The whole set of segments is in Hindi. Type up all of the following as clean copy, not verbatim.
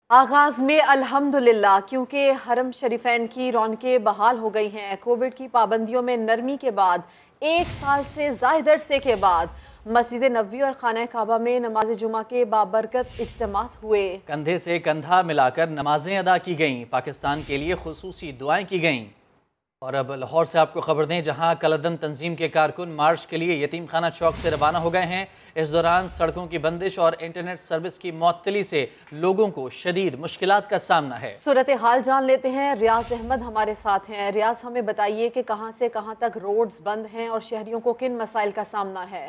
आगाज में अल्हम्दुलिल्लाह, क्योंकि हरम शरीफैन की रौनकें बहाल हो गई हैं। कोविड की पाबंदियों में नरमी के बाद 1 साल से ज़ायद अरसे के बाद मस्जिद नबवी और खाना काबा में नमाज जुमा के बाबरकत इज्तिमात हुए। कंधे से कंधा मिलाकर नमाजें अदा की गईं, पाकिस्तान के लिए खुसूसी दुआएं की गईं। और अब लाहौर से आपको खबर दें, जहां कलअदम तंजीम के कारकुन मार्च के लिए यतीम खाना चौक से रवाना हो गए हैं। इस दौरान सड़कों की बंदिश और इंटरनेट सर्विस की मअतली से लोगों को शदीद मुश्किलात का सामना है। सूरत हाल जान लेते हैं, रियाज अहमद हमारे साथ हैं। रियाज, हमें बताइए कि कहां से कहां तक रोड्स बंद हैं और शहरियों को किन मसाइल का सामना है।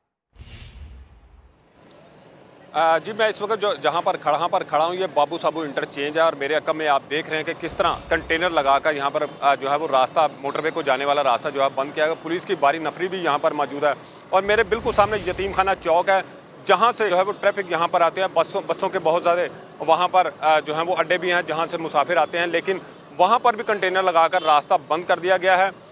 जी, मैं इस वक्त जहाँ पर खड़ा हूँ, ये बाबू साबू इंटरचेंज है और मेरे अकब में आप देख रहे हैं कि किस तरह कंटेनर लगाकर यहाँ पर जो है वो रास्ता, मोटरवे को जाने वाला रास्ता जो है बंद किया गया। पुलिस की भारी नफरी भी यहाँ पर मौजूद है और मेरे बिल्कुल सामने यतीम खाना चौक है, जहाँ से जो है वो ट्रैफिक यहाँ पर आते हैं। बसों के बहुत ज़्यादा वहाँ पर जो है वो अड्डे भी हैं जहाँ से मुसाफिर आते हैं, लेकिन वहाँ पर भी कंटेनर लगाकर रास्ता बंद कर दिया गया है।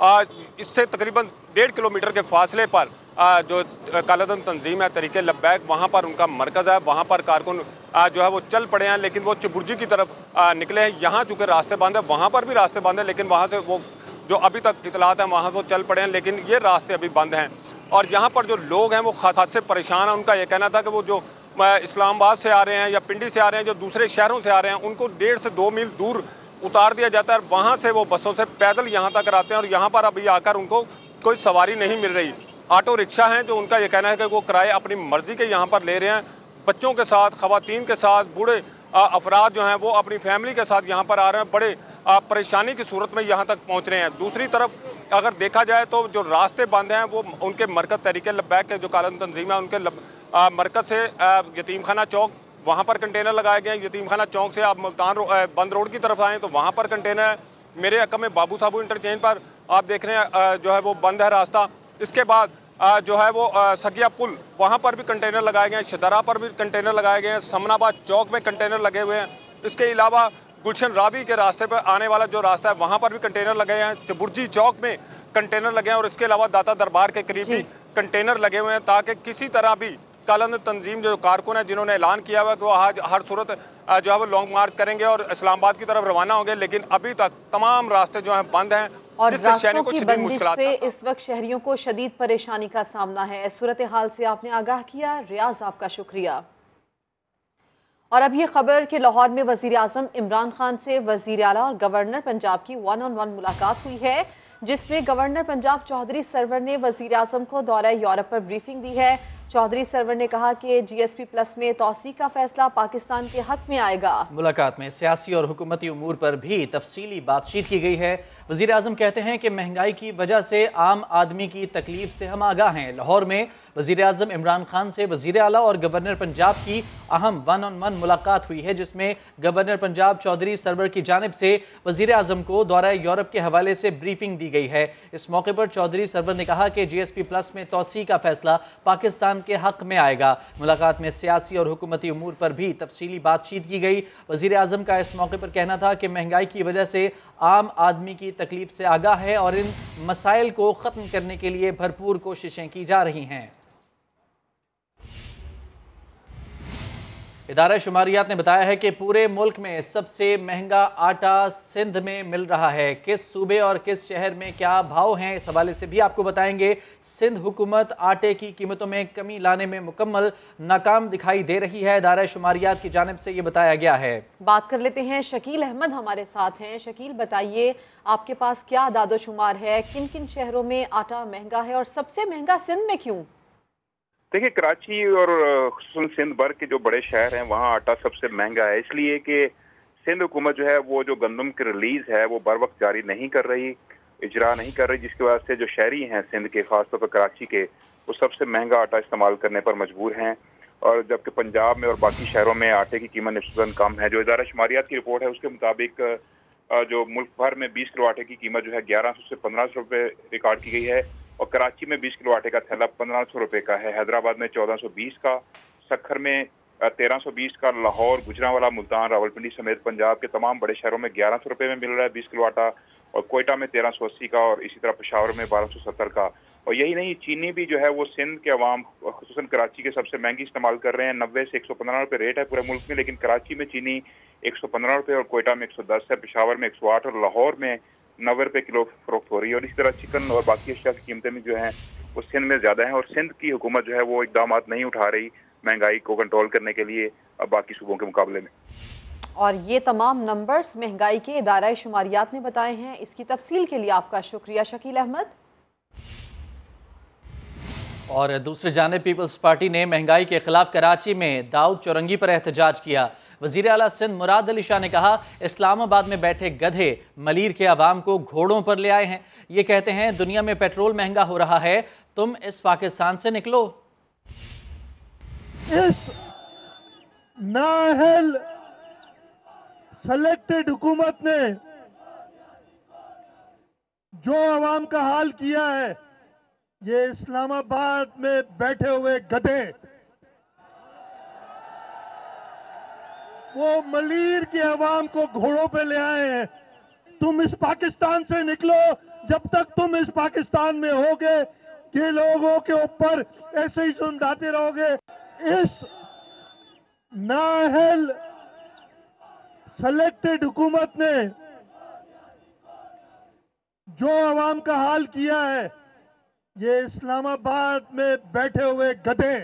इससे तकरीबन 1.5 किलोमीटर के फासले पर जो कलअदम तंजीम है तरीके लब्बैक, वहाँ पर उनका मरकज़ है। वहाँ पर कारकुन जो है वो चल पड़े हैं, लेकिन वो चुबुर्जी की तरफ निकले हैं। यहाँ चूँकि रास्ते बंद है, वहाँ पर भी रास्ते बंद है, लेकिन वहाँ से वो जो अभी तक इतलात है वहाँ वो चल पड़े हैं, लेकिन ये रास्ते अभी बंद हैं। और यहाँ पर जो लोग हैं वो खास से परेशान हैं। उनका ये कहना था कि वो जो इस्लामाबाद से आ रहे हैं या पिंडी से आ रहे हैं, जो दूसरे शहरों से आ रहे हैं, उनको 1.5 से 2 मील दूर उतार दिया जाता है। वहाँ से वो बसों से पैदल यहाँ तक आते हैं और यहाँ पर अभी आकर उनको कोई सवारी नहीं मिल रही। ऑटो रिक्शा हैं जो उनका ये कहना है कि वो किराए अपनी मर्जी के यहाँ पर ले रहे हैं। बच्चों के साथ, खवातीन के साथ, बूढ़े अफराद जो हैं वो अपनी फैमिली के साथ यहाँ पर आ रहे हैं। बड़े परेशानी की सूरत में यहाँ तक पहुँच रहे हैं। दूसरी तरफ अगर देखा जाए तो जो रास्ते बंद हैं वो उनके मरकज़ तहरीक लब्बैक के जो कलअदम तंजीम है उनके मरकज़ से यतीम खाना चौक, वहाँ पर कंटेनर लगाए गए हैं। यतीम खाना चौक से आप मुल्तान बंद रोड की तरफ आएँ तो वहाँ पर कंटेनर है। मेरे अकब में बाबू साबू इंटरचेंज पर आप देख रहे हैं जो है वो बंद है रास्ता। इसके बाद जो है वो सगिया पुल, वहाँ पर भी कंटेनर लगाए गए हैं। शदरा पर भी कंटेनर लगाए गए हैं। समनाबाद चौक में कंटेनर लगे हुए हैं। इसके अलावा गुलशन रावी के रास्ते पर आने वाला जो रास्ता है वहाँ पर भी कंटेनर लगे हैं। चबुर्जी चौक में कंटेनर लगे हैं और इसके अलावा दाता दरबार के करीब भी कंटेनर लगे हुए हैं, ताकि किसी तरह भी कलअदम तंजीम जो कारकुन है जिन्होंने ऐलान किया हुआ कि वो आज हर सूरत जो है वो लॉन्ग मार्च करेंगे और इस्लामाबाद की तरफ रवाना होंगे, लेकिन अभी तक तमाम रास्ते जो हैं बंद हैं और रास्तों की बंदिश से इस वक्त शहरियों को शदीद परेशानी का सामना है। सूरत हाल से आपने आगाह किया, रियाज आपका शुक्रिया। और अब ये खबर कि लाहौर में वजीर आजम इमरान खान से वजीर आला और गवर्नर पंजाब की 1-on-1 मुलाकात हुई है, जिसमें गवर्नर पंजाब चौधरी सरवर ने वजीर आजम को दौरा यूरोप पर ब्रीफिंग दी है। चौधरी सरवर ने कहा कि GSP प्लस में तौसी का फैसला पाकिस्तान के हक में आएगा। मुलाकात में सियासी और हुकूमती उमूर पर भी तफसीली बातचीत की गई है। वजीर आजम कहते हैं कि महंगाई की वजह से आम आदमी की तकलीफ से हम आगाह हैं। लाहौर में वजीर आजम इमरान खान से वजीर आला और गवर्नर पंजाब की अहम 1-on-1 मुलाकात हुई है, जिसमें गवर्नर पंजाब चौधरी सरवर की जानिब से वजीर आजम को दौरा यूरोप के हवाले से ब्रीफिंग दी गई है। इस मौके पर चौधरी सरवर ने कहा कि GSP प्लस में तौसी का फैसला पाकिस्तान के हक में आएगा। मुलाकात में सियासी और हुकूमती उमूर पर भी तफसीली बातचीत की गई। वजीर आजम का इस मौके पर कहना था कि महंगाई की वजह से आम आदमी की तकलीफ से आगाह है और इन मसाइल को ख़त्म करने के लिए भरपूर कोशिशें की जा रही हैं। इदारा शुमारियात ने बताया है कि पूरे मुल्क में सबसे महंगा आटा सिंध में मिल रहा है। किस सूबे और किस शहर में क्या भाव हैं, इस हवाले से भी आपको बताएंगे। सिंध हुकूमत आटे की कीमतों में कमी लाने में मुकम्मल नाकाम दिखाई दे रही है, इदारा शुमारियात की जानिब से ये बताया गया है। बात कर लेते हैं, शकील अहमद हमारे साथ हैं। शकील, बताइए आपके पास क्या दादो शुमार है, किन किन शहरों में आटा महंगा है और सबसे महंगा सिंध में क्यों? देखिए, कराची और खुसूसन सिंध भर के जो बड़े शहर हैं वहाँ आटा सबसे महंगा है, इसलिए कि सिंध हुकूमत जो है वो जो गंदम की रिलीज है वो बर वक्त जारी नहीं कर रही, इजरा नहीं कर रही, जिसकी वजह से जो शहरी हैं सिंध के, खासतौर पर कराची के, वो सबसे महंगा आटा इस्तेमाल करने पर मजबूर हैं। और जबकि पंजाब में और बाकी शहरों में आटे की कीमत निस्बतन कम है। जो इदारा शुमारियात की रिपोर्ट है उसके मुताबिक जो मुल्क भर में 20 किलो आटे की कीमत जो है 1100 से 1500 रुपये रिकॉर्ड की गई है और कराची में 20 किलो आटे का थैला 1500 रुपये का है, हैदराबाद में 1420 का, सखर में 1320 का, लाहौर, गुजरांवाला, मुल्तान, रावलपिंडी समेत पंजाब के तमाम बड़े शहरों में 1100 रुपये में मिल रहा है 20 किलो आटा और कोयटा में 1380 का और इसी तरह पेशावर में 1270 का और यही नहीं, चीनी भी जो है वो सिंध के अवाम खुसूसन कराची के सबसे महंगी इस्तेमाल कर रहे हैं। 90 से 115 रुपये रेट है पूरे मुल्क में, लेकिन कराची में चीनी 115 रुपये और कोयटा में 110 है, पेशावर में 108 और लाहौर में 90 रुपये किलो फरोख्त हो रही है। और इसी तरह चिकन और बाकी अशिया की कीमतें भी जो हैं वो सिंध में ज़्यादा हैं, और सिंध की हुकूमत जो है वो इकदाम नहीं उठा रही महंगाई को कंट्रोल करने के लिए बाकी सूबों के मुकाबले में। और ये तमाम नंबर्स महंगाई के इदारा शुमारियात ने बताए हैं। इसकी तफसील के लिए आपका शुक्रिया शकील अहमद। और दूसरी जानिब पीपल्स पार्टी ने महंगाई के खिलाफ कराची में दाऊद चौरंगी पर एहतजाज किया। वज़ीर आला सिंध मुराद अली शाह ने कहा, इस्लामाबाद में बैठे गधे मलीर के अवाम को घोड़ों पर ले आए हैं। ये कहते हैं दुनिया में पेट्रोल महंगा हो रहा है, तुम इस पाकिस्तान से निकलो। इस नाअहल सेलेक्टेड हुकूमत ने जो अवाम का हाल किया है, ये इस्लामाबाद में बैठे हुए गधे वो मलीर के अवाम को घोड़ों पे ले आए हैं। तुम इस पाकिस्तान से निकलो, जब तक तुम इस पाकिस्तान में होगे ये लोगों के ऊपर ऐसे ही जुल्म ढाते रहोगे। इस नाअहल सेलेक्टेड हुकूमत ने जो अवाम का हाल किया है, ये इस्लामाबाद में बैठे हुए गधे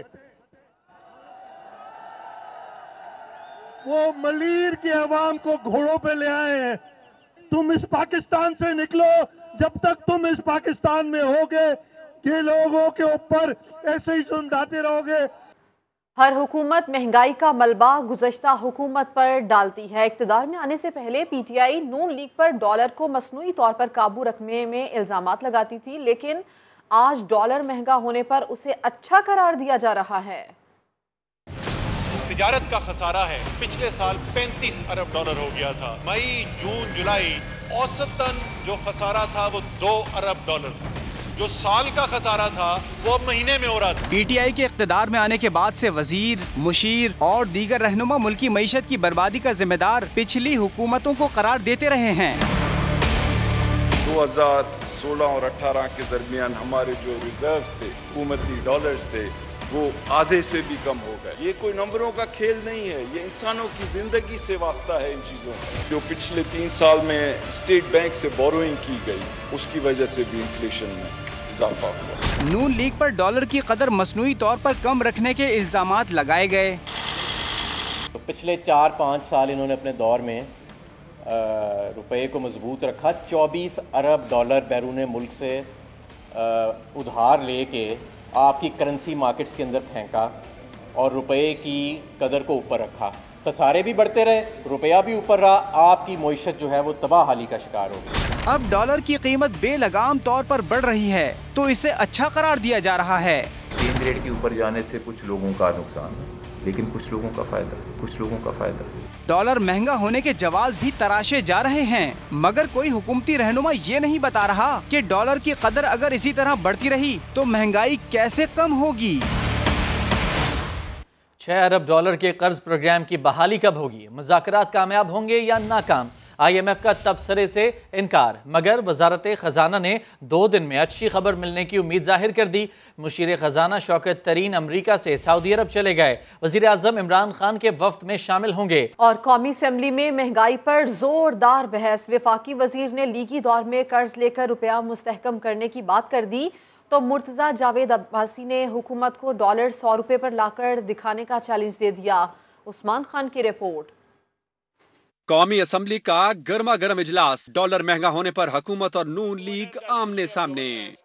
वो मलीर के अवाम को घोड़ों पे ले आए हैं। तुम इस पाकिस्तान से निकलो, जब तक तुम इस पाकिस्तान में होगे ये लोगों के ऊपर ऐसे ही जुल्म ढाते रहोगे। हर हुकूमत महंगाई का मलबा गुज़श्ता हुकूमत पर डालती है। इक़्तिदार में आने से पहले पीटीआई नून लीग पर डॉलर को मसनूई तौर पर काबू रखने में इल्ज़ामात लगाती थी, लेकिन आज डॉलर महंगा होने पर उसे अच्छा करार दिया जा रहा है। तिजारत का खसारा है। पिछले साल 35 अरब डॉलर हो गया था। मई, जून, जुलाई औसतन जो खसारा था वो 2 अरब डॉलर था। जो साल का खसारा था वो अब महीने में हो रहा था। पीटीआई के इख्तिदार में आने के बाद से वजीर, मुशीर और दीगर रहनुमा मुल्की मईशत की बर्बादी का जिम्मेदार पिछली हुकूमतों को करार देते रहे हैं। 2016 और 18 के दरमियान हमारे जो रिजर्व्स थे, हुकूमती डॉलर्स थे, वो आधे से भी कम हो गए। ये कोई नंबरों का खेल नहीं है, ये इंसानों की जिंदगी से वास्ता है। इन चीज़ों का जो पिछले 3 साल में स्टेट बैंक से बोरोइंग की गई, उसकी वजह से भी इन्फ्लेशन में इजाफा हुआ। नून लीग पर डॉलर की कदर मसनूई तौर पर कम रखने के इल्जामात लगाए गए। तो पिछले 4-5 साल इन्होंने अपने दौर में रुपये को मजबूत रखा। 24 अरब डॉलर बैरून मुल्क से उधार लेके आपकी करेंसी मार्केट्स के अंदर फेंका और रुपये की कदर को ऊपर रखा। खसारे भी बढ़ते रहे, रुपया भी ऊपर रहा, आपकी मईशत जो है वो तबाहाली का शिकार हो गई। अब डॉलर की कीमत बेलगाम तौर पर बढ़ रही है तो इसे अच्छा करार दिया जा रहा है। एक्सचेंज रेट के ऊपर जाने से कुछ लोगों का नुकसान है, लेकिन कुछ लोगों का फायदा। डॉलर महंगा होने के जवाब भी तराशे जा रहे हैं, मगर कोई हुकूमती रहनुमा ये नहीं बता रहा कि डॉलर की कदर अगर इसी तरह बढ़ती रही तो महंगाई कैसे कम होगी। 6 अरब डॉलर के कर्ज प्रोग्राम की बहाली कब होगी? मुज़ाकरात कामयाब होंगे या नाकाम? IMF का तबसरे से इनकार, मगर वजारत खजाना ने 2 दिन में अच्छी खबर मिलने की उम्मीद जाहिर कर दी। मुशीर खजाना शौकत तरीन अमरीका से सऊदी अरब चले गए। वज़ीर आज़म इमरान खान के वफ्द में शामिल होंगे। और कौमी असम्बली में महंगाई पर जोरदार बहस। वफाकी वजीर ने लीगी दौर में कर्ज लेकर रुपया मुस्तहकम करने की बात कर दी, तो मुर्तज़ा जावेद अब्बासी ने हुकूमत को डॉलर 100 रुपये पर लाकर दिखाने का चैलेंज दे दिया। उस्मान खान की रिपोर्ट। कौमी असम्बली का गर्मा गर्म इजलास, डॉलर महंगा होने पर हुकूमत और नून लीग आमने सामने।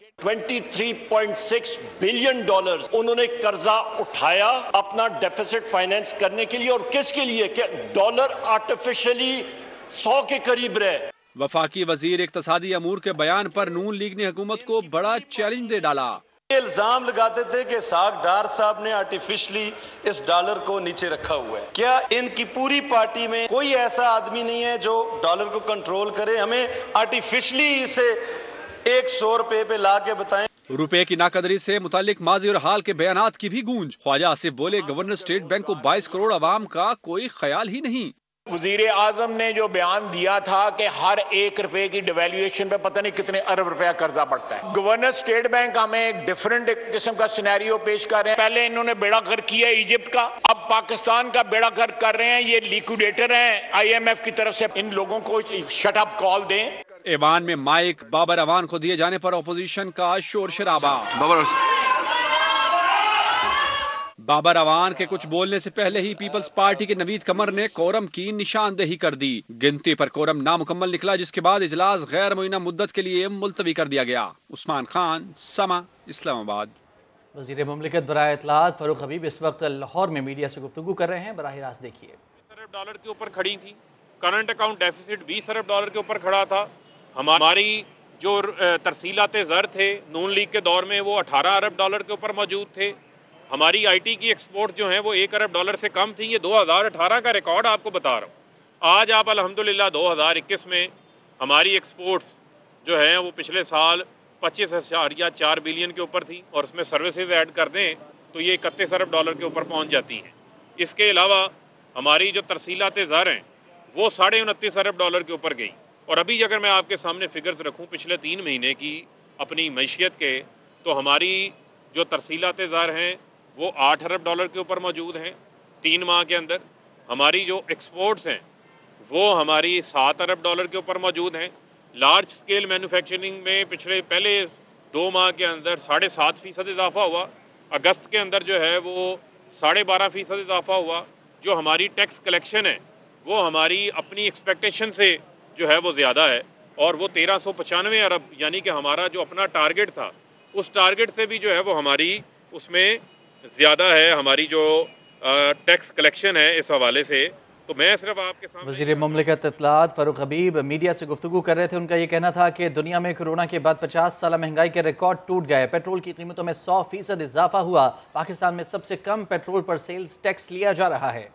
23.6 बिलियन डॉलर उन्होंने कर्जा उठाया अपना डेफिसिट फाइनेंस करने के लिए, और किसके लिए कि डॉलर आर्टिफिशियली 100 के करीब रहे। वफाकी वजीर इक्तसादी अमूर के बयान पर नून लीग ने हुकूमत को बड़ा चैलेंज दे डाला। इल्जाम लगाते थे कि साग डार साहब ने आर्टिफिशियली इस डॉलर को नीचे रखा हुआ है। क्या इनकी पूरी पार्टी में कोई ऐसा आदमी नहीं है जो डॉलर को कंट्रोल करे? हमें आर्टिफिशियली इसे 100 रुपए पे ला के बताएं। रुपए की नाकदरी से मुतालिक माजी और हाल के बयानात की भी गूंज। ख्वाजा आसिफ बोले, गवर्नर स्टेट बैंक को 22 करोड़ अवाम का कोई ख्याल ही नहीं। वजीर आजम ने जो बयान दिया था कि हर 1 रुपए की डिवैल्यूएशन पे पता नहीं कितने अरब रुपया कर्जा बढ़ता है। गवर्नर स्टेट बैंक हमें एक डिफरेंट किस्म का सिनेरियो पेश कर रहे हैं। पहले इन्होंने बेड़ा गर्क किया इजिप्ट का, अब पाकिस्तान का बेड़ा गर्क कर रहे हैं। ये लिक्विडेटर हैं IMF की तरफ से। इन लोगों को शट अप कॉल दें। ईवान में माइक बाबर अवान को दिए जाने पर ऑपोजिशन का शोर शराबा। बाबर अवान के कुछ बोलने से पहले ही पीपल्स पार्टी के नवीद कमर ने कोरम की निशानदेही कर दी। गिनती पर कोरम नामुकम्मल निकला, जिसके बाद इजलास गैर मुइना मुद्दत के लिए मुलतवी कर दिया गया। उस्मान खान, समा, इस्लामाबाद। वज़ीर मुमलिकत बराए इत्तलात फारूक हबीब इस वक्त लाहौर में मीडिया से गुफ्तगू कर रहे हैं। बराह रास्त देखिए। $20 अरब डॉलर के ऊपर खड़ी थी। करंट अकाउंट डेफिसिट $20 अरब डॉलर के ऊपर खड़ा था। हमारी जो तरसीलात ज़र थे नून लीग के दौर में वो 18 अरब डॉलर के ऊपर मौजूद थे। हमारी IT की एक्सपोर्ट जो हैं वो 1 अरब डॉलर से कम थी। ये 2018 का रिकॉर्ड आपको बता रहा हूँ। आज आप अल्हम्दुलिल्लाह 2021 में हमारी एक्सपोर्ट्स जो हैं वो पिछले साल 25.4 बिलियन के ऊपर थी और उसमें सर्विसेज ऐड कर दें तो ये 31 अरब डॉलर के ऊपर पहुँच जाती हैं। इसके अलावा हमारी जो तरसीलात ज़र हैं वो 29.5 अरब डॉलर के ऊपर गई। और अभी अगर मैं आपके सामने फिगर्स रखूँ पिछले 3 महीने की अपनी मैशियत के, तो हमारी जो तरसीलात ज़र हैं वो 8 अरब डॉलर के ऊपर मौजूद हैं 3 माह के अंदर। हमारी जो एक्सपोर्ट्स हैं वो हमारी 7 अरब डॉलर के ऊपर मौजूद हैं। लार्ज स्केल मैन्युफैक्चरिंग में पहले 2 माह के अंदर 7.5% इजाफा हुआ। अगस्त के अंदर जो है वो 12.5% इजाफा हुआ। जो हमारी टैक्स कलेक्शन है वो हमारी अपनी एक्सपेक्टेशन से जो है वो ज़्यादा है और वो 1395 अरब, यानी कि हमारा जो अपना टारगेट था उस टारगेट से भी जो है वो हमारी उसमें ज़्यादा है हमारी जो टैक्स कलेक्शन है इस हवाले से। तो मैं सिर्फ आपके सामने वज़ीर मुमलिकत इत्तलात फारूक हबीब मीडिया से गुफ्तगू कर रहे थे। उनका ये कहना था कि दुनिया में कोरोना के बाद 50 साल महंगाई के रिकॉर्ड टूट गए। पेट्रोल की कीमतों में 100% इजाफा हुआ। पाकिस्तान में सबसे कम पेट्रोल पर सेल्स टैक्स लिया जा रहा है।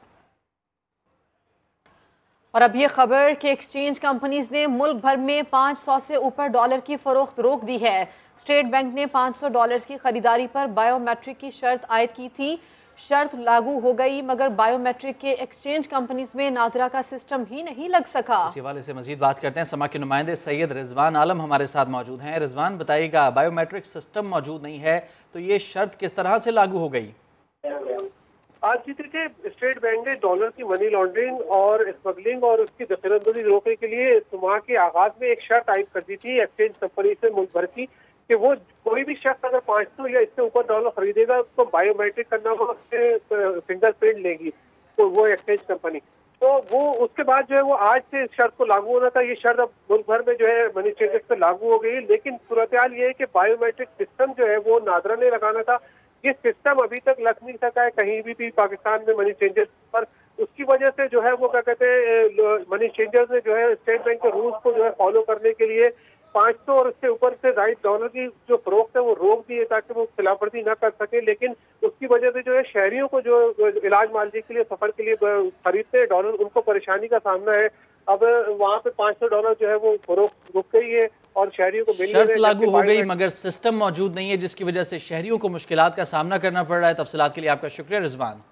और अब ये खबर कि एक्सचेंज कंपनीज ने मुल्क भर में 500 से ऊपर डॉलर की फरोख्त रोक दी है। स्टेट बैंक ने $500 की खरीदारी पर बायोमेट्रिक की शर्त आयद की थी। शर्त लागू हो गई मगर बायोमेट्रिक के एक्सचेंज कंपनीज में नादरा का सिस्टम ही नहीं लग सका। इसी हवाले से मजीद बात करते हैं। समा के नुमाइंदे सैयद रिजवान आलम हमारे साथ मौजूद हैं। रिजवान, बताइएगा, बायोमेट्रिक सिस्टम मौजूद नहीं है तो ये शर्त किस तरह से लागू हो गई? आज जी देखिए, स्टेट बैंक ने डॉलर की मनी लॉन्ड्रिंग और स्मगलिंग और उसकी दखलंदाजी रोकने के लिए इस माह के आगाज में एक शर्त आयद कर दी थी एक्सचेंज कंपनी से मुल्क भर की कि वो कोई भी शख्स अगर 500 या इससे ऊपर डॉलर खरीदेगा तो बायोमेट्रिक करना वो फिंगरप्रिंट लेगी तो वो एक्सचेंज कंपनी। तो वो उसके बाद जो है वो आज से इस शर्त को लागू होना था। ये शर्त अब मुल्क भर में जो है मनी चेंजर्स पे लागू हो गई, लेकिन सूरत हाल ये है कि बायोमेट्रिक सिस्टम जो है वो नादरा ने लगाना था। ये सिस्टम अभी तक लग नहीं सका है कहीं भी पाकिस्तान में मनी चेंजर्स पर। उसकी वजह से जो है वो क्या कहते हैं मनी चेंजर्स ने जो है स्टेट बैंक के रूल्स को जो है फॉलो करने के लिए 500 और उससे ऊपर से राइट डॉलर की जो फरोख्त है वो रोक दी है ताकि वो खिलाफवर्जी ना कर सके। लेकिन उसकी वजह से जो है शहरियों को जो इलाज मालजी के लिए सफर के लिए खरीदते हैं डॉलर, उनको परेशानी का सामना है। अब वहाँ पे $500 जो है वो फरोख्त रुक गई है और शहरियों को शर्त लागू हो गई मगर सिस्टम मौजूद नहीं है, जिसकी वजह से शहरियों को मुश्किलात का सामना करना पड़ रहा है। तफसीलात के लिए आपका शुक्रिया रिजवान।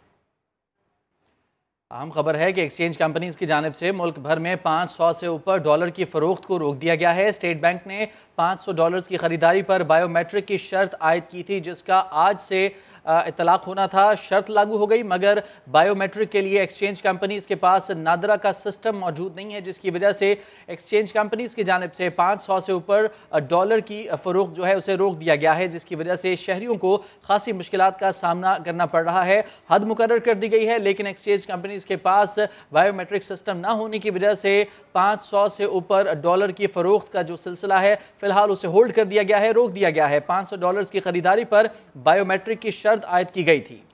अहम खबर है कि एक्सचेंज कंपनीज की जानिब से मुल्क भर में 500 से ऊपर डॉलर की फरोख्त को रोक दिया गया है। स्टेट बैंक ने $500 की खरीदारी पर बायोमेट्रिक की शर्त आयद की थी, जिसका आज से इतलाक होना था। शर्त लागू हो गई मगर बायोमेट्रिक के लिए एक्सचेंज कंपनीज के पास नादरा का सिस्टम मौजूद नहीं है, जिसकी वजह से एक्सचेंज कंपनीज की जानिब से 500 से ऊपर डॉलर की फरोख्त जो है उसे रोक दिया गया है, जिसकी वजह से शहरियों को खासी मुश्किलात का सामना करना पड़ रहा है। हद मुकर्रर कर दी गई है, लेकिन एक्सचेंज कंपनीज के पास बायोमेट्रिक सिस्टम ना होने की वजह से 500 से ऊपर डॉलर की फरोख्त का जो सिलसिला है फिलहाल उसे होल्ड कर दिया गया है, रोक दिया गया है। $500 की खरीदारी पर बायोमेट्रिक की शर्त आयद की गई थी।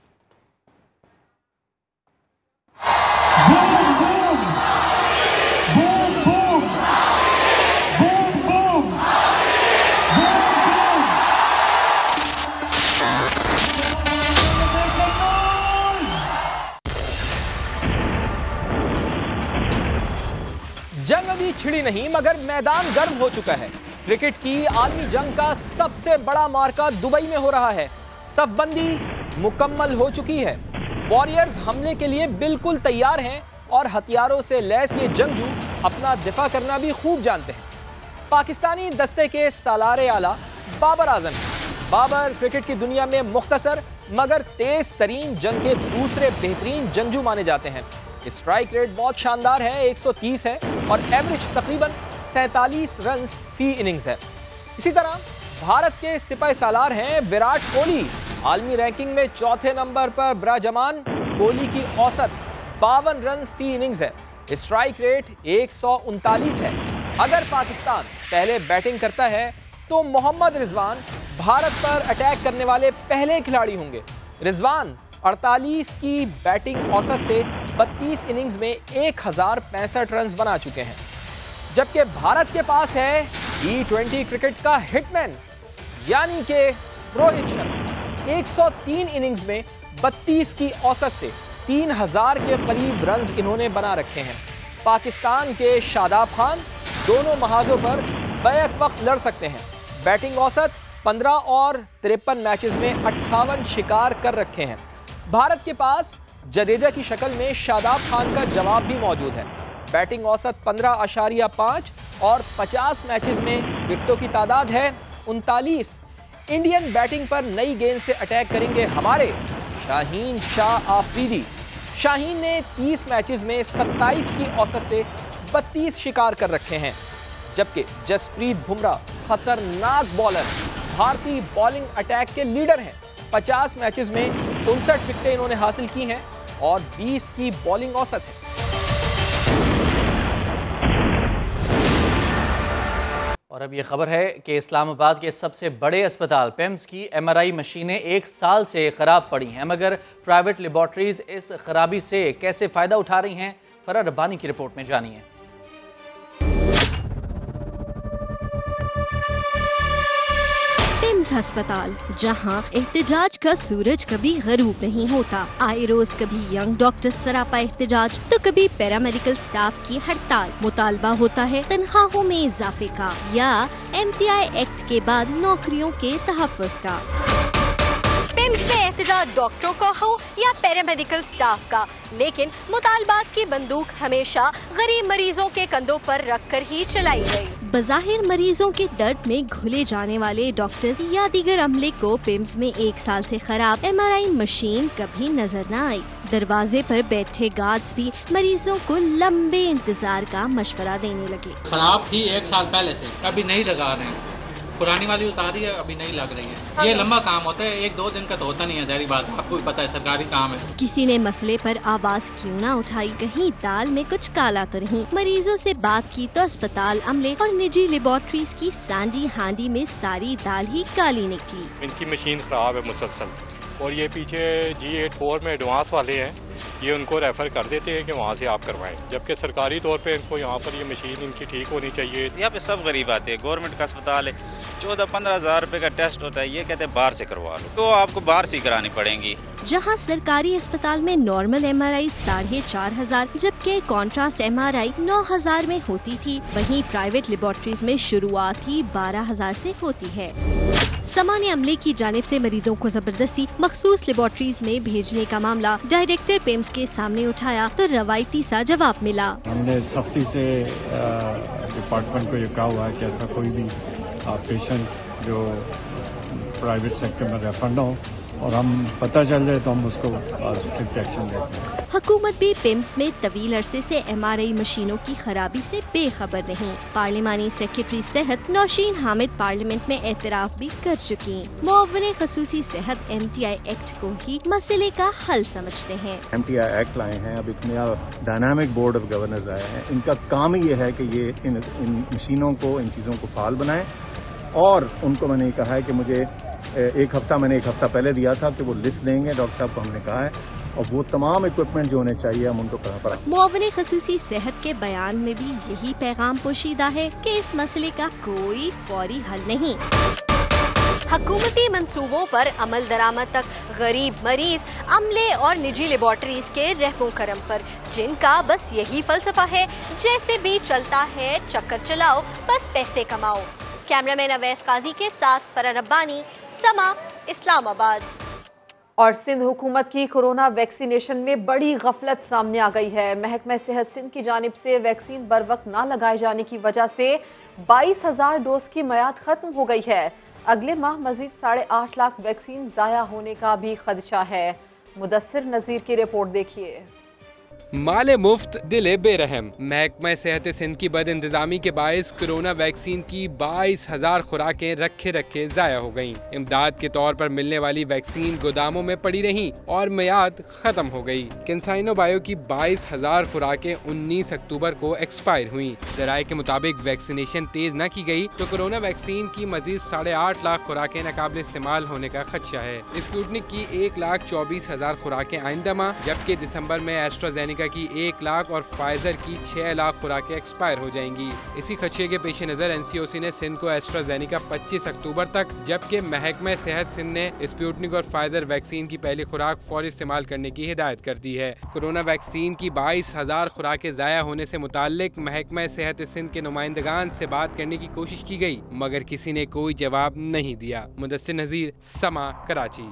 जंग अभी छिड़ी नहीं मगर मैदान गर्म हो चुका है। क्रिकेट की आलमी जंग का सबसे बड़ा मार्का दुबई में हो रहा है। सफबंदी मुकम्मल हो चुकी है। वॉरियर्स हमले के लिए बिल्कुल तैयार हैं और हथियारों से लैस ये जंगजू अपना दिफा करना भी खूब जानते हैं। पाकिस्तानी दस्ते के सालारे आला बाबर आजम। बाबर क्रिकेट की दुनिया में मुख्तसर मगर तेज तरीन जंग के दूसरे बेहतरीन जंगजू माने जाते हैं। स्ट्राइक रेट बहुत शानदार है, 130 है और एवरेज तकरीबन 47 रन फी इनिंग्स है। इसी तरह भारत के सिपाही सालार हैं विराट कोहली। आलमी रैंकिंग में चौथे नंबर पर ब्राजमान। कोहली की औसत 52 रन फी इनिंग्स है। स्ट्राइक रेट 139 है। अगर पाकिस्तान पहले बैटिंग करता है तो मोहम्मद रिजवान भारत पर अटैक करने वाले पहले खिलाड़ी होंगे। रिजवान 48 की बैटिंग औसत से 32 इनिंग्स में 1065 रन बना चुके हैं। जबकि भारत के पास है T20 क्रिकेट का हिटमैन यानी कि रोहित शर्मा। 103 इनिंग्स में 32 की औसत से 3000 के करीब रन इन्होंने बना रखे हैं। पाकिस्तान के शादाब खान दोनों महाजों पर बैक वक्त लड़ सकते हैं। बैटिंग औसत 15 और 53 मैचेस में 58 शिकार कर रखे हैं। भारत के पास जडेजा की शक्ल में शादाब खान का जवाब भी मौजूद है। बैटिंग औसत 15.5 और 50 मैचेस में विकेटों की तादाद है 39। इंडियन बैटिंग पर नई गेंद से अटैक करेंगे हमारे शाहीन शाह आफरीदी। शाहीन ने 30 मैचेस में 27 की औसत से 32 शिकार कर रखे हैं। जबकि जसप्रीत बुमराह खतरनाक बॉलर, भारतीय बॉलिंग अटैक के लीडर हैं। 50 मैचेस में 59 विकेटें इन्होंने हासिल की हैं और 20 की बॉलिंग औसत है। और अब ये खबर है कि इस्लामाबाद के सबसे बड़े अस्पताल पेम्स की MRI मशीनें 1 साल से ख़राब पड़ी हैं, मगर प्राइवेट लेबॉर्ट्रीज इस खराबी से कैसे फ़ायदा उठा रही हैं, फराह रब्बानी की रिपोर्ट में जानिए। पेम्स अस्पताल, जहां एहतजाज का सूरज कभी गरूब नहीं होता। आए रोज कभी यंग डॉक्टर्स सरापा एहतजाज तो कभी पैरामेडिकल स्टाफ की हड़ताल। मुतालबा होता है तनख्वाहों में इजाफे का या MTI एक्ट के बाद नौकरियों के तहफ़्फ़ुज़ का। पेम्स में एहतजाज डॉक्टरों का हो या पैरामेडिकल स्टाफ का, लेकिन मुतालबात की बंदूक हमेशा गरीब मरीजों के कंधों पर रखकर ही चलाई गई। बज़ाहिर मरीजों के दर्द में घुले जाने वाले डॉक्टर्स या दीगर अमले को पेम्स में 1 साल से खराब MRI मशीन कभी नजर न आई। दरवाजे पर बैठे गार्ड्स भी मरीजों को लंबे इंतजार का मशवरा देने लगे। खराब थी 1 साल पहले से, कभी नहीं लगा रहे हैं। पुरानी वाली उतारी है, अभी नहीं लग रही है। ये लंबा काम होता है, 1-2 दिन का तो होता नहीं है। जारी बात, आपको भी पता है, सरकारी काम है। किसी ने मसले पर आवाज क्यों ना उठाई, कहीं दाल में कुछ काला तो नहीं। मरीजों से बात की तो अस्पताल अमले और निजी लेबोरेटरीज की सांडी हांडी में सारी दाल ही काली निकली। इनकी मशीन खराब है मुसलसल, और ये पीछे G84 में एडवांस वाले हैं, ये उनको रेफर कर देते हैं कि वहाँ से आप करवाएं, जबकि सरकारी तौर पे इनको यहाँ पर ये मशीन इनकी ठीक होनी चाहिए। यहाँ पे सब गरीब आते हैं। गवर्नमेंट का अस्पताल है, 14-15 हज़ार रुपए का टेस्ट होता है, ये कहते हैं बाहर से करवा लो, तो आपको बाहर से करानी पड़ेंगी। जहाँ सरकारी अस्पताल में नॉर्मल MRI 4,500, जबकि कॉन्ट्रास्ट MRI 9,000 में होती थी, वहीं प्राइवेट लेबोरेटरीज में शुरुआत ही 12,000 से होती है। सामान्य अमले की जानिब से मरीजों को जबरदस्ती मखसूस लेबोरेटरीज में भेजने का मामला डायरेक्टर पेम्स के सामने उठाया तो रवायती सा जवाब मिला। हमने सख्ती से डिपार्टमेंट को ये कहा हुआ है कि ऐसा कोई भी पेशेंट जो प्राइवेट सेक्टर में रेफर न हो, और हम पता चल जाए तो हम उसको स्ट्रिक्ट एक्शन लेते हैं। हुकूमत भी पेम्स में तवील अरसे से MRI मशीनों की खराबी से बेखबर नहीं। पार्लिमानी सेक्रेटरी सेहत नौशीन हामिद पार्लियामेंट में एतराफ भी कर चुकी। मुआवने खसूसी सेहत MTI एक्ट को ही मसले का हल समझते हैं। MTI एक्ट लाए हैं, अब एक नया डायनामिक बोर्ड ऑफ गवर्नर्स आया है। इनका काम ये है कि ये इन मशीनों को, इन चीज़ों को फाल बनाएं, और उनको मैंने कहा है कि मुझे एक हफ्ता पहले दिया था कि वो लिस्ट देंगे, डॉक्टर साहब को हमने कहा है, और वो तमाम इक्विपमेंट जो होने चाहिए हम उनको फराहम। मुआवने खसूसी सेहत के बयान में भी यही पैगाम पोशीदा है कि इस मसले का कोई फौरी हल नहीं। हुकूमती मंसूबों पर अमल दरामद तक गरीब मरीज, अमले और निजी लेबोरेटरीज के रहमो करम पर, जिनका बस यही फलसफा है, जैसे भी चलता है चक्कर चलाओ, बस पैसे कमाओ। कैमरामैन अवैस काजी के साथ फराह रब्बानी, समा, इस्लामाबाद। और सिंध हुकूमत की कोरोना वैक्सीनेशन में बड़ी गफलत सामने आ गई है। महकमा सेहत सिंध की जानिब से वैक्सीन बर वक्त ना लगाए जाने की वजह से 22,000 डोज की मियाद खत्म हो गई है। अगले माह मजीद 8.5 लाख वैक्सीन ज़ाया होने का भी खदशा है। मुदस्सिर नज़ीर की रिपोर्ट देखिए। माले मुफ्त दिले बेरहम। महकमा सेहत सिंध की बद इंतजामी के बायस कोरोना वैक्सीन की 22,000 खुराकें रखे ज़ाया हो गईं। इमदाद के तौर पर मिलने वाली वैक्सीन गोदामों में पड़ी रहीं और मियाद ख़त्म हो गई। कैंसाइनो बायो की 22,000 खुराकें 19 अक्टूबर को एक्सपायर हुई। ज़राए के मुताबिक वैक्सीनेशन तेज न की गई तो कोरोना वैक्सीन की मजीद 8.5 लाख खुराकें नाकाबिल इस्तेमाल होने का खदशा है। स्पुतनिक की 1,24,000 खुराकें आइंदा माह, जबकि दिसंबर में एस्ट्राजेनेका की 1 लाख और फाइजर की 6 लाख खुराकें एक्सपायर हो जाएंगी। इसी खदशे के पेश नज़र एनसीओसी ने सिंध को एस्ट्राजेनेका 25 अक्टूबर तक, जबकि महकमा सेहत सिंध ने स्पुतनिक और फाइजर वैक्सीन की पहली खुराक फौरी इस्तेमाल करने की हिदायत कर दी है। कोरोना वैक्सीन की 22,000 खुराकें ज़ाया होने से मुताल्लिक महकमा सेहत सिंध के नुमाइंदगान से बात करने की कोशिश की गई, मगर किसी ने कोई जवाब नहीं दिया। मुदस्सिर नज़ीर, समा, कराची।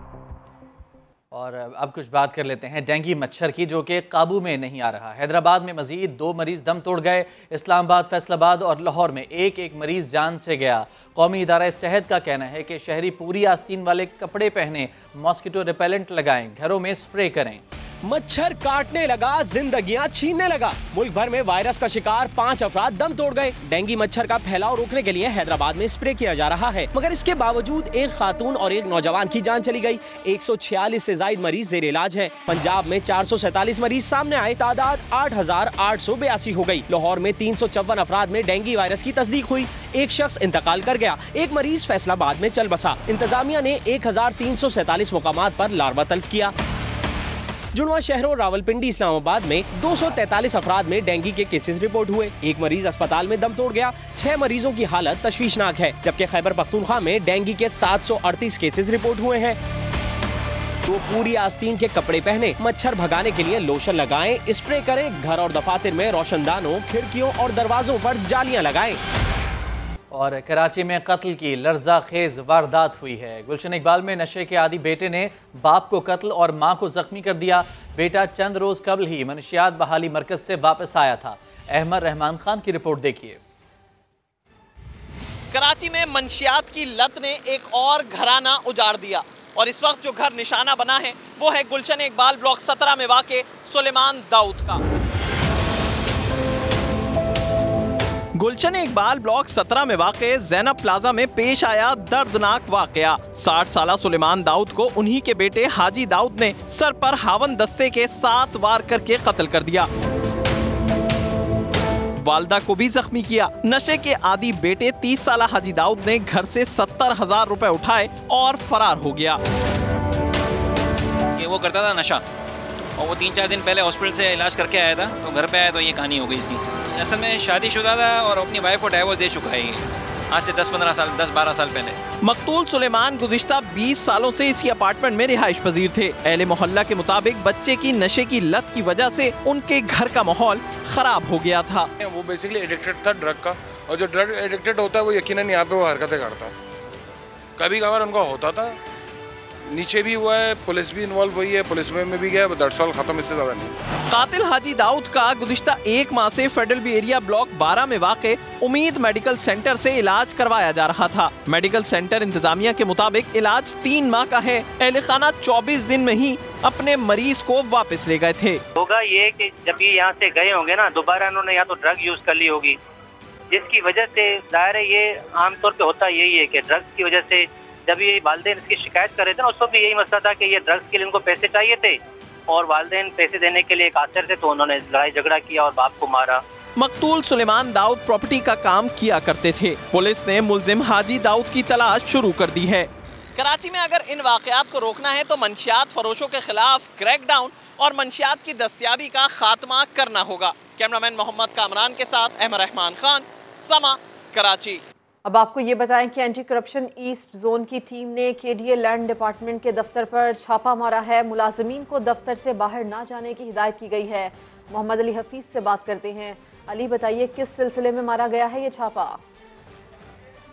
और अब कुछ बात कर लेते हैं डेंगू मच्छर की, जो कि काबू में नहीं आ रहा। हैदराबाद में मजीद 2 मरीज दम तोड़ गए। इस्लामाबाद, फैसलाबाद और लाहौर में एक मरीज जान से गया। कौमी इदारा सेहत का कहना है कि शहरी पूरी आस्तीन वाले कपड़े पहने, मॉस्किटो रिपेलेंट लगाएं, घरों में स्प्रे करें। मच्छर काटने लगा, जिंदगियां छीनने लगा। मुल्क भर में वायरस का शिकार 5 अफराद दम तोड़ गए। डेंगू मच्छर का फैलाव रोकने के लिए हैदराबाद में स्प्रे किया जा रहा है, मगर इसके बावजूद एक खातून और एक नौजवान की जान चली गई। 146 से ज्यादा मरीज जेर इलाज हैं। पंजाब में 447 मरीज सामने आए, तादाद 8,882 हो गई। लाहौर में 354 अफराद में डेंगू वायरस की तस्दीक हुई। एक शख्स इंतकाल कर गया। एक मरीज फैसलाबाद में चल बसा। इंतजामिया ने 1,347 मुकामात पर लार्वा तल्फ किया। जुड़वा शहरों रावलपिंडी, इस्लामाबाद में 243 अफराद में डेंगू के केसेस रिपोर्ट हुए। एक मरीज अस्पताल में दम तोड़ गया। 6 मरीजों की हालत तशवीशनाक है, जबकि खैबर पख्तूनख्वा में डेंगू के 738 केसेस रिपोर्ट हुए हैं। तो पूरी आस्तीन के कपड़े पहने, मच्छर भगाने के लिए लोशन लगाएं, स्प्रे करें। घर और दफातर में रोशनदानों, खिड़कियों और दरवाजों पर जालियां लगाएं। और कराची में कत्ल की लर्जा खेज वारदात हुई है। गुलशन इकबाल में नशे के आदी बेटे ने बाप को कत्ल और मां को जख्मी कर दिया। बेटा चंद रोज कबल ही मनशियात बहाली मरकज से वापस आया था। अहमद रहमान खान की रिपोर्ट देखिए। कराची में मनशियात की लत ने एक और घराना उजाड़ दिया और इस वक्त जो घर निशाना बना है वो है गुलशन इकबाल ब्लॉक 17 में वाक़े सुलेमान दाऊद का। गुलशन इकबाल ब्लॉक 17 में वाक़े ज़ैनब प्लाजा में पेश आया दर्दनाक वाक़या। 60 साला सुलेमान दाऊद को उन्हीं के बेटे हाजी दाऊद ने सर पर हावन दस्ते के 7 वार करके कत्ल कर दिया। वालदा को भी जख्मी किया। नशे के आदी बेटे 30 साला हाजी दाऊद ने घर से 70,000 रुपए उठाए और फरार हो गया। वो करता था नशा और वो 3-4 दिन पहले हॉस्पिटल से इलाज करके आया था, तो घर पे आया तो ये कहानी हो गई इसकी। असल में शादीशुदा था और अपनी वाइफ को डाइवोर्स दे चुका है ये आज से 10-12 साल पहले। मकतूल सुलेमान गुज़िश्ता 20 सालों से इसी अपार्टमेंट में रिहाइश पजीर थे। अहले मोहल्ला के मुताबिक बच्चे की नशे की लत की वजह से उनके घर का माहौल खराब हो गया था। वो बेसिकली एडिक्टेड था ड्रग का, और जो ड्रग एडिक्टेड होता है वो यकीनन यहाँ पे वो हरकतें करता है। कभी कभार उनका होता था, नीचे भी हुआ है, पुलिस भी इन्वॉल्व हुई है, पुलिस में भी गया, 10 साल खत्म, इससे ज्यादा नहीं। कातिल हाजी दाऊद का गुज़िश्ता 1 माह से फेडरल बी एरिया ब्लॉक 12 में वाक़े उम्मीद मेडिकल सेंटर से इलाज करवाया जा रहा था। मेडिकल सेंटर इंतजामिया के मुताबिक इलाज 3 माह का है। अहले खाना 24 दिन में ही अपने मरीज को वापस ले गए थे। होगा ये कि जब ये यहाँ से गए होंगे ना, दोबारा उन्होंने या तो ड्रग यूज कर ली होगी, जिसकी वजह से जाहिर है ये आमतौर पे होता यही है कि ड्रग्स की वजह से जब ये वालिदैन इसकी शिकायत कर रहे थे ना, उस वक्त भी यही मसला था कि ये ड्रग्स के लिए उनको पैसे चाहिए थे और वालिदैन पैसे देने के लिए कासिर थे, तो उन्होंने लड़ाई झगड़ा किया और बाप को मारा। मकतूल सुलेमान दाऊद प्रॉपर्टी का काम किया करते थे। पुलिस ने मुलजिम हाजी दाऊद की तलाश शुरू कर दी है। कराची में अगर इन वाक़यात को रोकना है तो मंशियात फरोशों के खिलाफ क्रैकडाउन और मंशियात की दस्तियाबी का खात्मा करना होगा। कैमरामैन मोहम्मद कामरान के साथ अहमद रहमान खान, समा, कराची। अब आपको ये बताएं कि एंटी करप्शन ईस्ट जोन की टीम ने केडीए लैंड डिपार्टमेंट के दफ्तर पर छापा मारा है। मुलाजमीन को दफ्तर से बाहर ना जाने की हिदायत की गई है। मोहम्मद अली हफीज से बात करते हैं। अली, बताइए किस सिलसिले में मारा गया है ये छापा?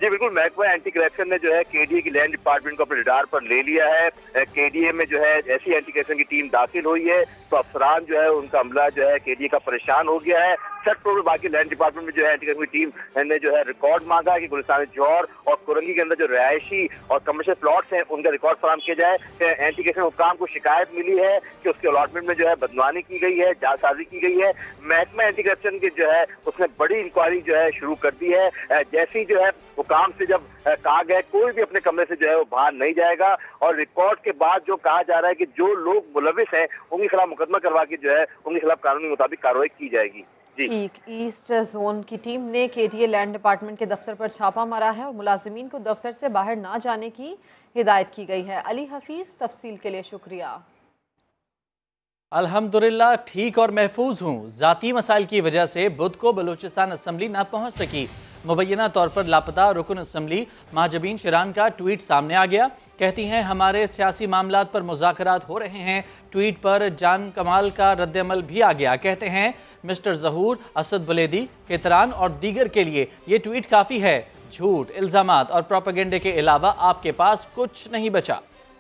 जी बिल्कुल, महकमा एंटी करप्शन ने जो है केडीए की लैंड डिपार्टमेंट को अपने रडार पर ले लिया है। केडीए में जो है ऐसी एंटी करप्शन की टीम दाखिल हुई है तो अफसरान जो है उनका अमला जो है केडीए का परेशान हो गया है। छठ फ्लोर में बाकी लैंड डिपार्टमेंट में जो है एंटी करप्शन की टीम ने जो है रिकॉर्ड मांगा कि गुलिस्तान जौहर और कुरंगी के अंदर जो रिहायशी और कमर्शियल प्लॉट्स हैं उनका रिकॉर्ड फराहम किया जाए। एंटी करप्शन हुकाम को शिकायत मिली है कि उसके अलॉटमेंट में जो है बदनामी की गई है, जालसाजी की गई है। महकमा एंटी करप्शन की जो है उसने बड़ी इंक्वायरी जो है शुरू कर दी है। जैसी जो है हुकाम से जब कहा गया कोई भी अपने कमरे से जो है वो बाहर नहीं जाएगा और रिकॉर्ड के बाद जो कहा जा रहा है कि जो लोग मुलविस हैं उनके खिलाफ मुकदमा करवा के जो है उनके खिलाफ कानूनी मुताबिक कार्रवाई की जाएगी। ठीक, ईस्ट जोन की टीम ने केडीए लैंड डिपार्टमेंट के दफ्तर पर छापा मारा है और मुलाजिमीन को दफ्तर से बाहर ना जाने की हिदायत की गई है। अली हफीज, तफसील के लिए शुक्रिया। अल्हम्दुलिल्लाह ठीक और महफूज हूँ। ज़ाती मसाइल की वजह से बुध को बलूचिस्तान असम्बली ना पहुँच सकी। मुबैना तौर पर लापता रुकन असम्बली महाजबीन शिरान का ट्वीट सामने आ गया। कहती हैं हमारे सियासी मामलात पर मुज़ाकरात हो रहे हैं। ट्वीट पर जान कमाल का रद्दअमल भी आ गया। कहते हैं मिस्टर ज़हूर, असद बुलेदी, केतरान और दीगर के लिए ये ट्वीट काफ़ी है। झूठ, इल्ज़ामात और प्रोपेगेंडे के अलावा आपके पास कुछ नहीं बचा।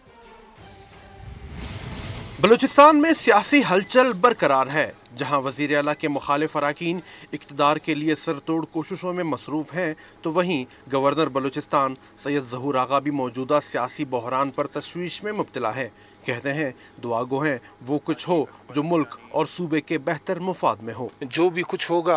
बलूचिस्तान में सियासी हलचल बरकरार है। जहां वज़ीर आला के मुखालिफ अरकान इक़्तिदार के लिए सरतोड़ कोशिशों में मसरूफ़ हैं तो वहीं गवर्नर बलूचिस्तान सैयद ज़हूर आगा भी मौजूदा सियासी बहरान पर तशवीश में मुब्तला है। कहते हैं दुआ गो हैं वो कुछ हो जो मुल्क और सूबे के बेहतर मुफाद में हो। जो भी कुछ होगा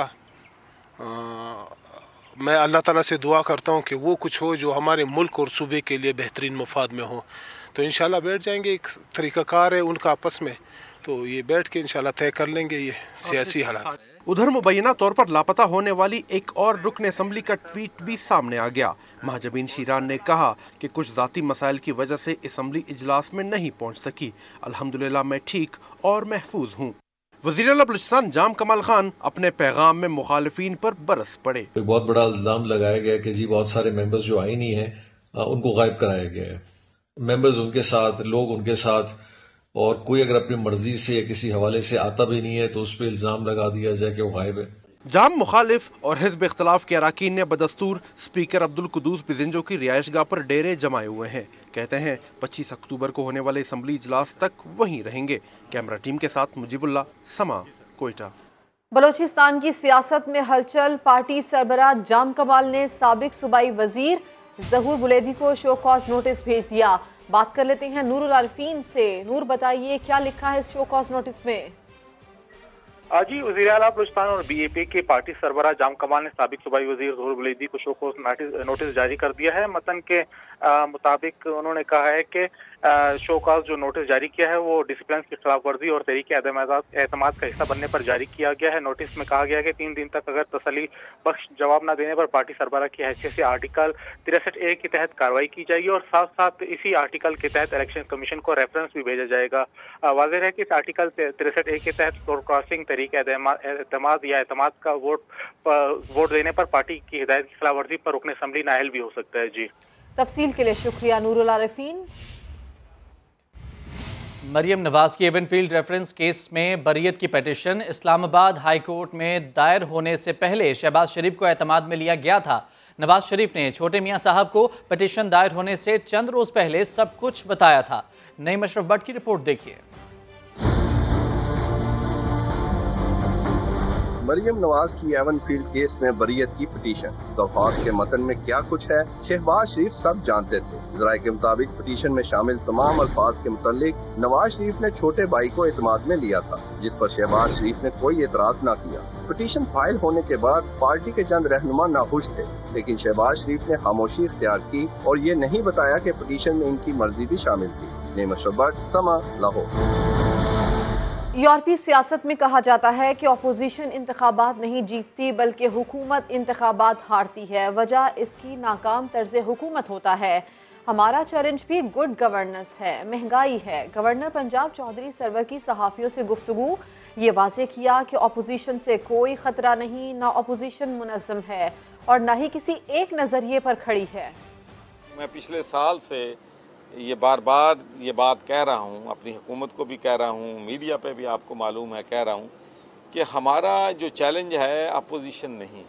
मैं अल्लाह ताला से दुआ करता हूँ कि वो कुछ हो जो हमारे मुल्क और सूबे के लिए बेहतरीन मुफाद में हो। तो इंशाल्लाह बैठ जाएंगे, एक तरीक़ाकार है उनका आपस में, तो ये बैठ के इंशाल्लाह तय कर लेंगे ये सियासी हालात। उधर मुबैना तौर पर लापता होने वाली एक और रुकन असम्बली का ट्वीट भी सामने आ गया। महाजबीन शिरान ने कहा कि कुछ ज़ाती मसाइल की वजह से असम्बली इजलास में नहीं पहुँच सकी। अल्हम्दुलिल्लाह मैं ठीक और महफूज हूँ। वज़ीर आला बलूचिस्तान जाम कमाल खान अपने पैगाम में मुखालिफिन पर बरस पड़े। बहुत बड़ा इल्ज़ाम लगाया गया कि जी बहुत सारे मेंबर्स जो आए नहीं है उनको गायब कराया गया है। मेंबर्स उनके साथ, लोग उनके साथ, और कोई अगर अपनी मर्जी से या किसी हवाले से आता भी नहीं है तो उस पर इल्ज़ाम लगा दिया जाए कि वो गायब है। जाम मुखालिफ और हिज़्ब इख्तिलाफ के अरकान ने बदस्तूर स्पीकर अब्दुल कुदूस बिजिंजो की रिहाइशगाह पर डेरे जमाए हुए हैं। कहते हैं 25 अक्टूबर को होने वाले असम्बली इजलास तक वहीं रहेंगे। कैमरा टीम के साथ मुजीबुल्लाह, समा, कोयटा। बलूचिस्तान की सियासत में हलचल। पार्टी सरबराह जाम कमाल ने साबिक सूबाई वजीर ज़हूर बुलेदी को शो कॉज नोटिस भेज दिया। बात कर लेते हैं नूरुल आरिफीन से। नूर, बताइए क्या लिखा है इस शो कॉज नोटिस में? जी, वज़ीर आला बलूचिस्तान और बीएपी के पार्टी सरबराह जाम कमाल ने साबिक सूबाई वजीर ज़हूर बुलेदी को शो कॉज नोटिस जारी कर दिया है। मतन के मुताबिक उन्होंने कहा है कि शो कॉज जो नोटिस जारी किया है वो डिसिप्लिन की खिलाफ वर्जी और तहरीक एतमाद का हिस्सा बनने पर जारी किया गया है। नोटिस में कहा गया है कि 3 दिन तक अगर तसल्ली बख्श जवाब न देने पर पार्टी सरबराह की हैसियत से आर्टिकल 63A के तहत कार्रवाई की जाएगी और साथ साथ इसी आर्टिकल के तहत इलेक्शन कमीशन को रेफरेंस भी भेजा जाएगा। वाज़ेह है कि इस आर्टिकल 63A के तहत फ्लोर क्रॉसिंग, तहरीक एतमाद या एतमाद का वोट देने पर पार्टी की हिदायत की खिलाफ वर्जी पर रुकन असम्बली नाअहल भी हो सकता है। जी, तफसील के लिए शुक्रिया नूरुल आरिफीन। मरियम नवाज की एवनफील्ड रेफरेंस केस में बरियत की पिटीशन इस्लामाबाद हाई कोर्ट में दायर होने से पहले शहबाज शरीफ को एतमाद में लिया गया था। नवाज शरीफ ने छोटे मियां साहब को पिटीशन दायर होने से चंद रोज पहले सब कुछ बताया था। नईम अशरफ भट्ट की रिपोर्ट देखिए। मरियम नवाज की एवनफील्ड केस में बरियत की पिटीशन। दरख्वास्त के मतन में क्या कुछ है शहबाज शरीफ सब जानते थे। ज़राए के मुताबिक पिटीशन में शामिल तमाम अल्फाज के मुतालिक नवाज शरीफ ने छोटे भाई को एतमाद में लिया था, जिस पर शहबाज शरीफ ने कोई एतराज न किया। पिटीशन फाइल होने के बाद पार्टी के चंद रहनुमा नाखुश थे, लेकिन शहबाज शरीफ ने खामोशी इख्तियार की और ये नहीं बताया कि पिटीशन में इनकी मर्जी भी शामिल थी। नईम अशरफ भट्ट, समा, लाहौर। यूरोपीय सियासत में कहा जाता है कि अपोजिशन इंतखाबात नहीं जीतती बल्कि हुकूमत इंतखाबात हारती है। वजह इसकी नाकाम तर्ज हुकूमत होता है। हमारा चैलेंज भी गुड गवर्नेंस है, महंगाई है। गवर्नर पंजाब चौधरी सरवर की सहाफ़ियों से गुफ्तगू ये वाज़ेह किया कि अपोजिशन से कोई ख़तरा नहीं, ना अपोजिशन मुनज़्ज़म है और ना ही किसी एक नज़रिए पर खड़ी है। मैं पिछले साल से ये बार बार ये बात कह रहा हूँ, अपनी हुकूमत को भी कह रहा हूँ, मीडिया पे भी आपको मालूम है कह रहा हूँ कि हमारा जो चैलेंज है अपोजिशन नहीं है।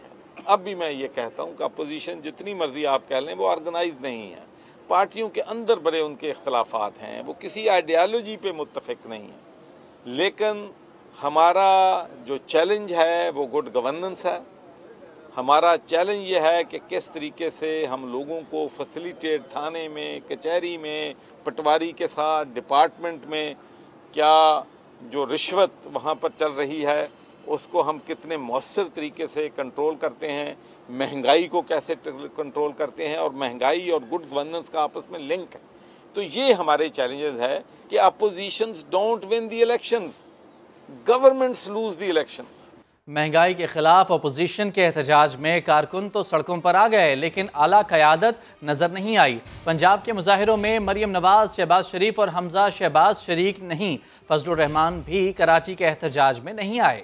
अब भी मैं ये कहता हूँ कि अपोजिशन जितनी मर्जी आप कह लें वो ऑर्गेनाइज नहीं है, पार्टियों के अंदर बड़े उनके इख्तलाफात हैं, वो किसी आइडियालॉजी पे मुत्तफिक नहीं है, लेकिन हमारा जो चैलेंज है वो गुड गवर्नेंस है। हमारा चैलेंज ये है कि किस तरीके से हम लोगों को फैसिलिटेट थाने में, कचहरी में, पटवारी के साथ, डिपार्टमेंट में क्या जो रिश्वत वहाँ पर चल रही है उसको हम कितने मौसर तरीके से कंट्रोल करते हैं, महंगाई को कैसे कंट्रोल करते हैं, और महंगाई और गुड गवर्नेंस का आपस में लिंक है। तो ये हमारे चैलेंजेस है कि oppositions don't win the elections, governments lose the elections. महंगाई के खिलाफ अपोजिशन के एहतजाज में कारकुन तो सड़कों पर आ गए, लेकिन आला क़यादत नजर नहीं आई। पंजाब के मुजाहिरों में मरियम नवाज, शहबाज शरीफ और हमजा शहबाज शरीक नहीं। फजलुर रहमान भी कराची के एहतजाज में नहीं आए।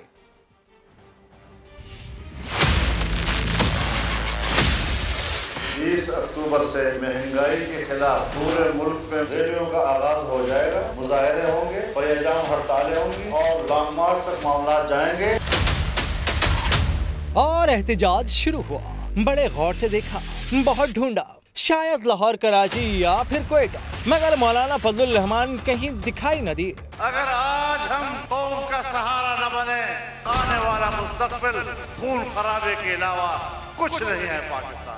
20 अक्टूबर से महंगाई के खिलाफ पूरे मुल्क में रैलियों का आगाज हो जाएगा, मुजाहिरे होंगे, पैजाम हड़तालें होंगी और लॉन्ग मार्च तक मामला जाएंगे। और एहतजाज शुरू हुआ। बड़े गौर से देखा, बहुत ढूंढा, शायद लाहौर, कराची या फिर क्वेटा, मगर मौलाना फजलुर रहमान कहीं दिखाई न दिए। अगर आज हम कौम का सहारा न बने, आने वाला मुस्तकबिल खून खराबे के अलावा कुछ नहीं है पाकिस्तान।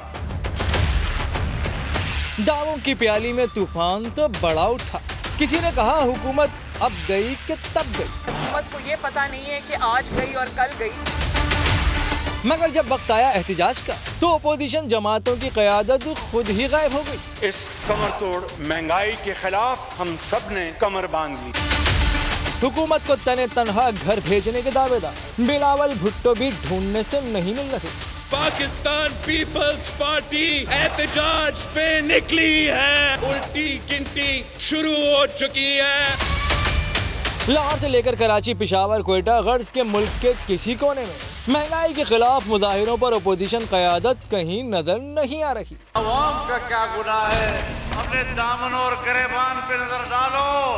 दावों की प्याली में तूफान तो बड़ा उठा। किसी ने कहा हुकूमत अब गई कि तब गई। हुकूमत को ये पता नहीं है कि आज गई और कल गई। मगर जब वक्त आया एहतजाज का तो अपोजिशन जमातों की क़यादत खुद ही गायब हो गई। इस कमर तोड़ महंगाई के खिलाफ हम सब ने कमर बांध ली। हुकूमत को तने तनहा घर भेजने के दावेदार बिलावल भुट्टो भी ढूंढने से नहीं मिल रहे। पाकिस्तान पीपल्स पार्टी एहतजाज पे निकली है, उल्टी गिनती शुरू हो चुकी है। लाहौर से लेकर कराची, पिशावर, क्वेटा, गर्ज के मुल्क के किसी कोने में महंगाई के खिलाफ मुजाहिरों पर अपोजिशन क़यादत कहीं नजर नहीं आ रही। अवाम का क्या गुनाह है, अपने दामन और गिरेबान पे नजर डालो।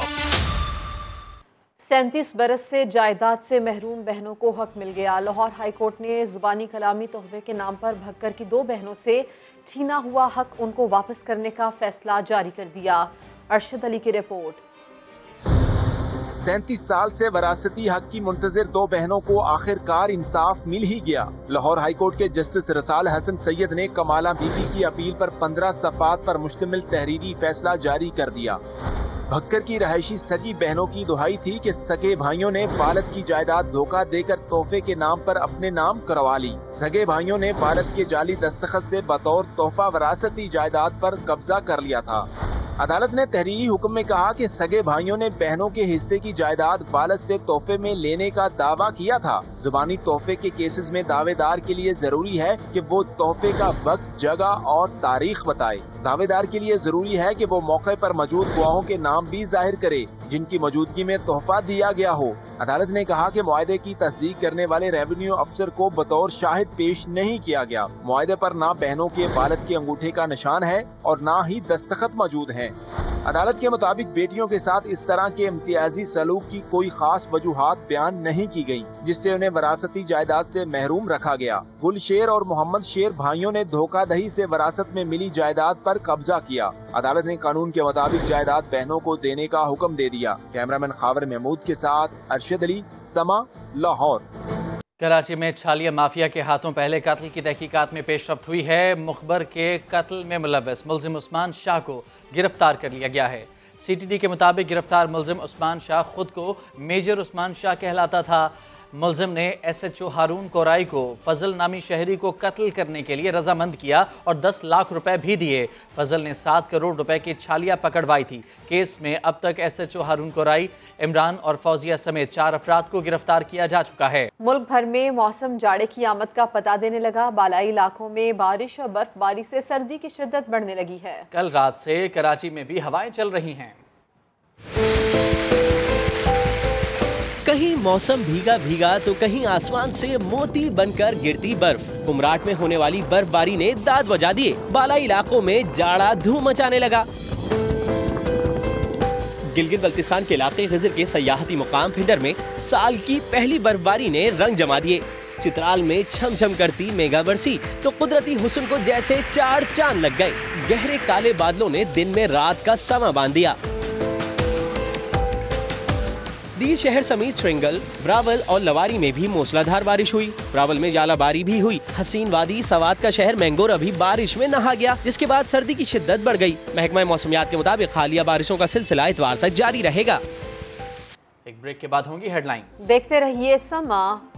37 बरस से जायदाद से महरूम बहनों को हक मिल गया। लाहौर हाई कोर्ट ने जुबानी कलामी तोहफे के नाम पर भक्कर की 2 बहनों से छीना हुआ हक उनको वापस करने का फैसला जारी कर दिया। अरशद अली की रिपोर्ट। 37 साल से वरासती हक की मुंतजिर 2 बहनों को आखिरकार इंसाफ मिल ही गया। लाहौर हाई कोर्ट के जस्टिस रसाल हसन सैयद ने कमाला बीबी की अपील पर 15 सफ़ात पर मुश्तमिल तहरीरी फैसला जारी कर दिया। भक्कर की रहायशी सगी बहनों की दुहाई थी कि सगे भाइयों ने वालिद की जायदाद धोखा देकर तोहफे के नाम पर अपने नाम करवा ली। सगे भाइयों ने वालिद के जाली दस्तखत से बतौर तोहफा वरासती जायदाद पर कब्जा कर लिया था। अदालत ने तहरीरी हुक्म में कहा कि सगे भाइयों ने बहनों के हिस्से की जायदाद वालिद से तोहफे में लेने का दावा किया था। जुबानी तोहफे के केसेस में दावेदार के लिए जरूरी है कि वो तोहफे का वक्त, जगह और तारीख बताए। दावेदार के लिए जरूरी है कि वो मौके पर मौजूद गवाहों के नाम भी जाहिर करे जिनकी मौजूदगी में तोहफा दिया गया हो। अदालत ने कहा कि मुआहदे की तस्दीक करने वाले रेवेन्यू अफसर को बतौर शाहिद पेश नहीं किया गया। मुआहदे पर ना बहनों के वालिद के अंगूठे का निशान है और ना ही दस्तखत मौजूद है। अदालत के मुताबिक बेटियों के साथ इस तरह के इम्तियाजी सलूक की कोई खास वजूहात बयान नहीं की गई जिससे उन्हें वरासती जायदाद से महरूम रखा गया। गुलशेर और मोहम्मद शेर भाइयों ने धोखाधड़ी से वरासत में मिली जायदाद पर कब्जा किया। अदालत ने कानून के मुताबिक जायदाद बहनों को देने का हुक्म दे दिया। कैमरामैन खावर महमूद के साथ अरशद अली, समा, लाहौर। कराची में छालिया माफिया के हाथों पहले कत्ल की तहकीकात में पेशरफ्त हुई है। मुखबर के कत्ल में मुलव्वस मुल्जिम उस्मान शाह को गिरफ्तार कर लिया गया है। CTD के मुताबिक गिरफ्तार मुल्जिम उस्मान शाह खुद को मेजर उस्मान शाह कहलाता था। मुल्जिम ने SHO हारून कोराई को फजल नामी शहरी को कत्ल करने के लिए रजामंद किया और 10 लाख रुपए भी दिए। फजल ने 7 करोड़ रुपए की छालिया पकड़वाई थी। केस में अब तक SHO हारून कोराई, इमरान और फौजिया समेत 4 अफराद को गिरफ्तार किया जा चुका है। मुल्क भर में मौसम जाड़े की आमद का पता देने लगा। बालाई इलाकों में बारिश और बर्फबारी से सर्दी की शिद्दत बढ़ने लगी है। कल रात से कराची में भी हवाएं चल रही हैं। कहीं मौसम भीगा भीगा तो कहीं आसमान से मोती बनकर गिरती बर्फ। कुमराट में होने वाली बर्फबारी ने दाद बजा दिए। बालाई इलाकों में जाड़ा धूम मचाने लगा। गिलगित बल्तिस्तान के इलाके खिजर के सयाहती मुकाम फिंडर में साल की पहली बर्फबारी ने रंग जमा दिए। चित्राल में छमछम करती मेगा बरसी तो कुदरती हुस्न को जैसे 4 चांद लग गए। गहरे काले बादलों ने दिन में रात का समा बांध दिया। दीर शहर समेत श्रृंगल, ब्रावल और लवारी में भी मूसलाधार बारिश हुई। ब्रावल में जालाबारी भी हुई। हसीन वादी सवात का शहर मैंगोर अभी बारिश में नहा गया, जिसके बाद सर्दी की शिद्दत बढ़ गई। महकमा मौसमियात के मुताबिक हालिया बारिशों का सिलसिला इतवार तक जारी रहेगा। एक ब्रेक के बाद होंगी हेडलाइंस। देखते रहिए समा।